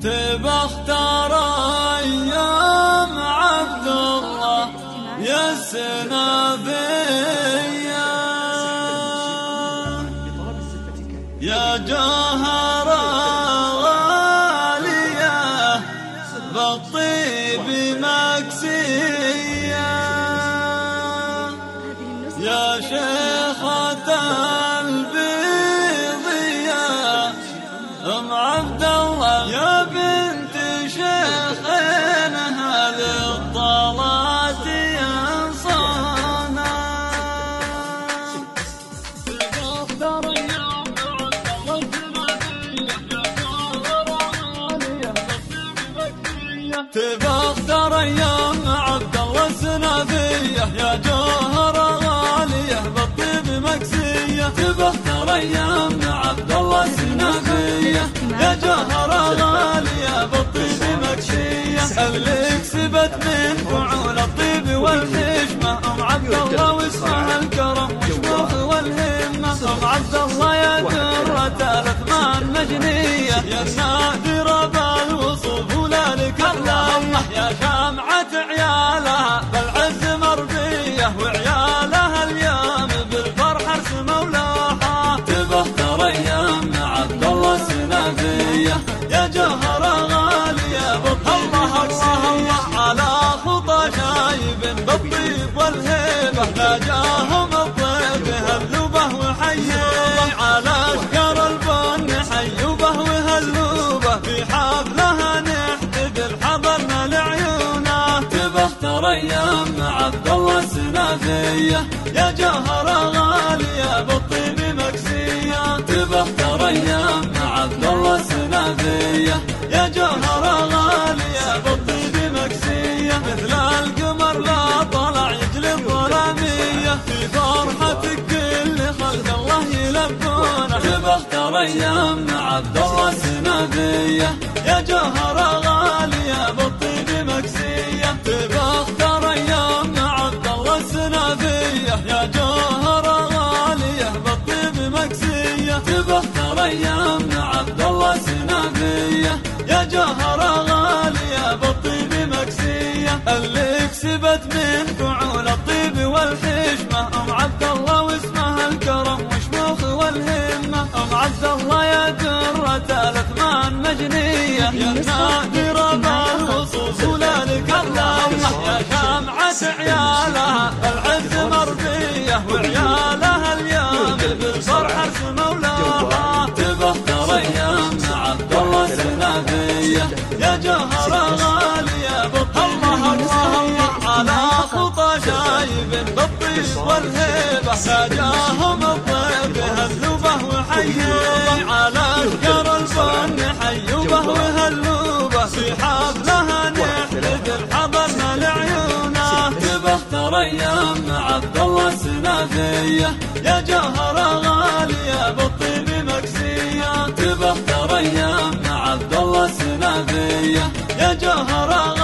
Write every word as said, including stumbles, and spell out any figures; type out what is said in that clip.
تبختار أيام عبد الله يا السنابية يا جوهر غالية بالطيب مكسية يا شيخة البيضية أم عبد الله يا بنت شيخين أهل الطلات ينصانا تبختر أيام عبد الله السنابية يا جوهر غالية بالطيب مكسية تبختر أيام عبد الله السنابية يا جوهر غالية بالطيب مكسية اللي كسبت من فعول الطيب والحشمة أم عبد الله واسمها الكرم والشموخ والهمة أم عبد الله يا درة الأثمان مجنية يا النادرة بالوصوف ولا لك الله يا شامعة عيالها بالعز مربية وعيالها اليوم بالفرح ارسموا لوحة تبختر أيام عبد الله السنابية يا جوهر غالية بالطيب الله على خطى شايب بالطيب والهيبة لا جاهم الطيب هلوا به وحيوا على أشجار البن حيوا به وهلوا به في حفلها نحتفل حضرنا لعيونه تبختر أيام عبد الله السنابية يا جوهر غالية بالطيب مكسية تبختر أيام عبد الله السنابية يا جوهر غالية بالطيب مكسية مثل القمر لا طلع يجلب ظلامية في فرحتك كل خلق الله يلبونه تبختر أيام عبد الله السنابية يا جوهر غالية بالطيب مكسية تبختر أيام عبد الله السنابية يا جوهر غالية بالطيب مكسية تبختر أيام عبد الله السنابية يا جوهر غالية بالطيب مكسية اللي كسبت من فعول الطيب والحشمة أم عبد الله واسمها الكرم والشموخ والهمة أم عبد الله يا درة الأثمان مجنية يا نادرة بالوصوف ولا لك الله يا شامعة عيالها العز مربية وعيالها اليوم بالفرح ارسموا لوحة تبختر أيام عبد الله السنابية يا جوهر غالية بالطيب الله على خطى شايب بالطيب والهيبة ناجاهم الطيب هلوا به وحيوا على أشجار البن حيوا به وهلوا به في حفلها نحتفل حضرنا لعيونه تبختر أيام عبد الله السنابية يا جوهر غالية بالطيب مكسية تبختر أيام عبد الله السنابية يا جوهر